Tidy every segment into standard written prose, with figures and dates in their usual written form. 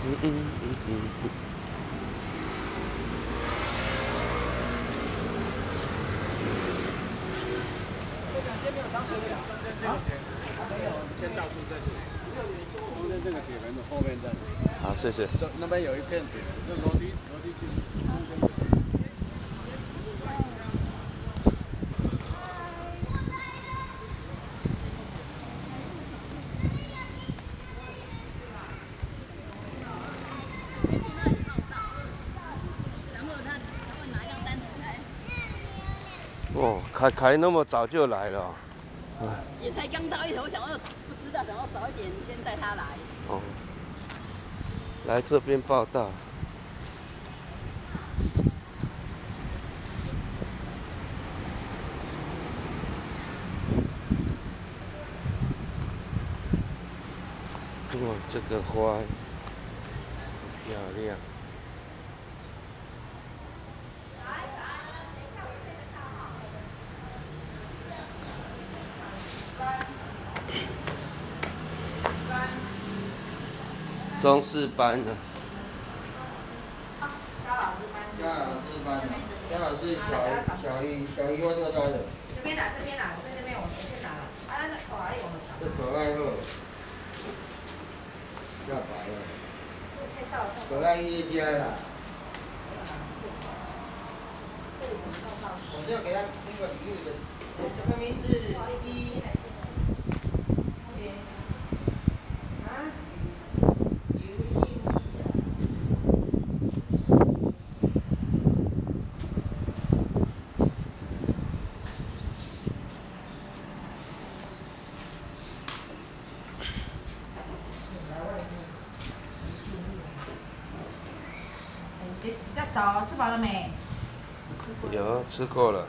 这两间没有长水的，中间这个铁，没有，先到处在这里。中间这个铁门的后面在。 好，谢谢。 这那边有一片铁，这楼梯进去，中间。 哦，开那么早就来了。 也才刚到一头，想要不知道，想要早一点先带他来。 哦，来这边报道。哇，这个花漂亮。中式班的。 肖老师班，肖老师小一我这个招的。这边来，我在这边我先拿了。啊，那可爱有了。这可爱个，要白了。可爱一家啦。我就给他那个礼物的，什么名字？一。比较早，吃饱了没？ 有吃过了。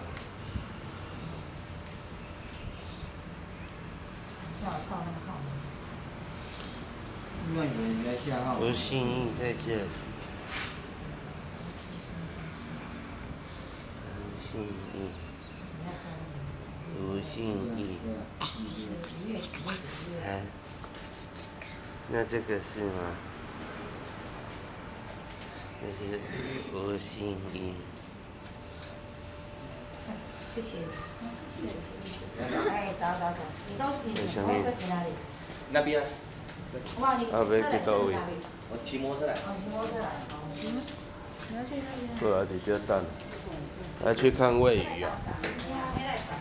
照那个号码。乱人家下号。 吴信义在这里。吴信义。啊？那这个是吗？这是吴信义。 谢谢。哎，走，你都是你我在哪里？ 那边啊。 啊，没去到位。 我骑摩托车来。 骑摩托车来。你要去那边？ 过来，你就等。来去看喂鱼啊。